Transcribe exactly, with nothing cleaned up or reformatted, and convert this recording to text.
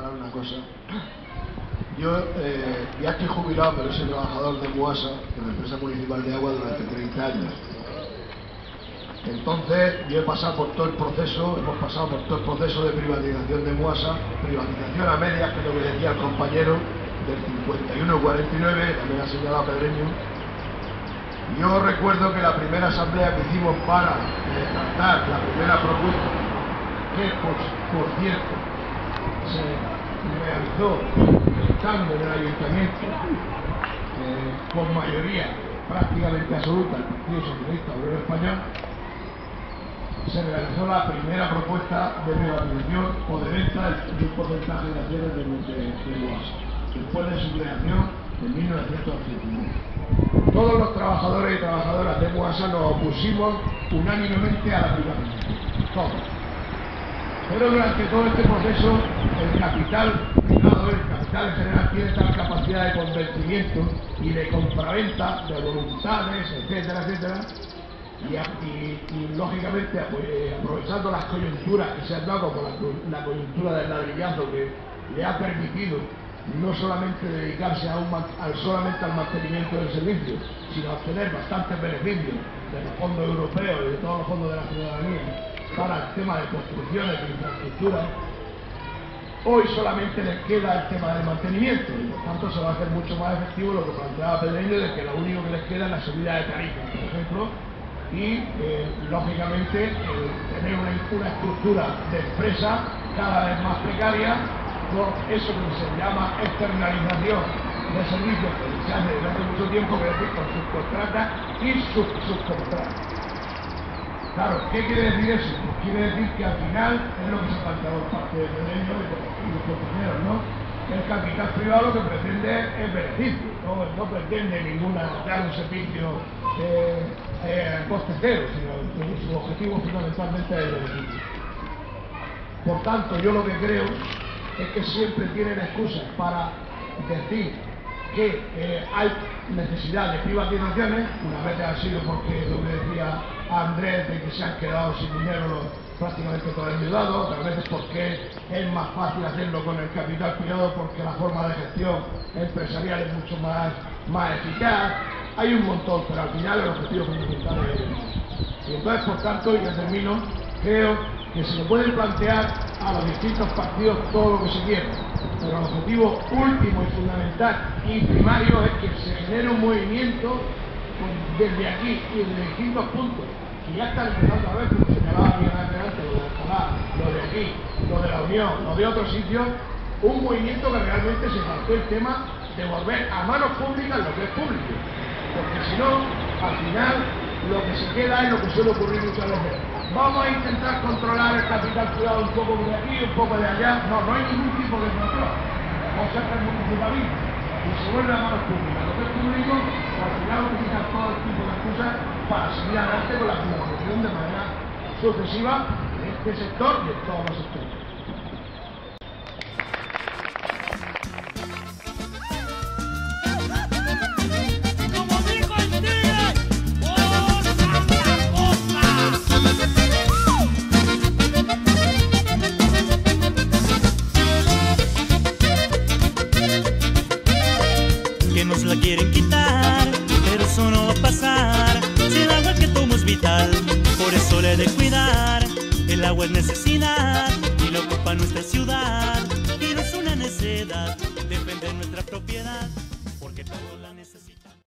aclarar una cosa. Yo eh, ya estoy jubilado, pero soy trabajador de Muasa, de la empresa municipal de agua, durante treinta años. Entonces, yo he pasado por todo el proceso, hemos pasado por todo el proceso de privatización de Muasa, privatización a medias, que es lo que decía el compañero, del cincuenta y uno cuarenta y nueve, también ha señalado Pedreño. Yo recuerdo que la primera asamblea que hicimos para eh, tratar la primera propuesta, que por, por cierto se realizó estando en el ayuntamiento eh, con mayoría prácticamente absoluta del Partido Socialista Obrero Español, se realizó la primera propuesta de privatización o de venta de un porcentaje de acciones de, de, de Muasa, después de su creación en mil novecientos ochenta y nueve. Todos los trabajadores y trabajadoras de Muasa nos opusimos unánimemente a la privatización, todos. Pero durante todo este proceso, el capital privado, el capital en general, tiene tal capacidad de convencimiento y de compraventa de voluntades, etcétera, etcétera, y, y, y lógicamente aprovechando las coyunturas que se han dado, como la, la coyuntura del ladrillazo, que le ha permitido no solamente dedicarse a un, al, solamente al mantenimiento del servicio, sino a obtener bastantes beneficios de los fondos europeos y de todos los fondos de la ciudadanía para el tema de construcciones de infraestructuras. Hoy solamente les queda el tema del mantenimiento y por tanto se va a hacer mucho más efectivo lo que planteaba Pedreño, de que lo único que les queda es la subida de tarifas, por ejemplo, y eh, lógicamente eh, tener una, una estructura de empresa cada vez más precaria, con eso que se llama externalización de servicios que se hace desde hace mucho tiempo, que es decir, con subcontratas y sub subcontratas. Claro, ¿qué quiere decir eso? Pues quiere decir que al final es lo que se planteó por parte de Pedreño y de los compañeros, ¿no? El capital privado lo que pretende es beneficio, no, no pretende ninguna dar un servicio eh, eh, a coste cero, sino que su objetivo fundamentalmente es el beneficio. Por tanto, yo lo que creo es que siempre tienen excusas para decir que eh, hay necesidad de privatizaciones. Una vez ha sido porque, lo que decía Andrés, de que se han quedado sin dinero los, prácticamente todos los endeudados, otras veces porque es más fácil hacerlo con el capital privado, porque la forma de gestión empresarial es mucho más, más eficaz. Hay un montón, pero al final el objetivo fundamental es el. Y entonces, por tanto, y ya termino, creo que se le pueden plantear a los distintos partidos todo lo que se quiera, pero el objetivo último y fundamental y primario es que se genere un movimiento desde aquí y desde distintos puntos, que ya están empezando a ver, como señalaba bien antes, lo de Alcalá, lo de aquí, lo de la Unión, lo de otros sitios, un movimiento que realmente se planteó el tema de volver a manos públicas lo que es público, porque si no, al final lo que se queda es lo que suele ocurrir muchas veces. Vamos a intentar controlar el capital privado un poco de aquí, un poco de allá. No, no hay ningún tipo de control. O sea, que el municipalismo y se vuelve a manos públicas. Lo que es público, al final utilizan todo tipo de excusas para seguir adelante con la privatización de manera sucesiva de este sector y de todos los sectores. Nos la quieren quitar, pero eso no va a pasar. Si el agua que tomo es vital, por eso le he de cuidar. El agua es necesidad y la ocupa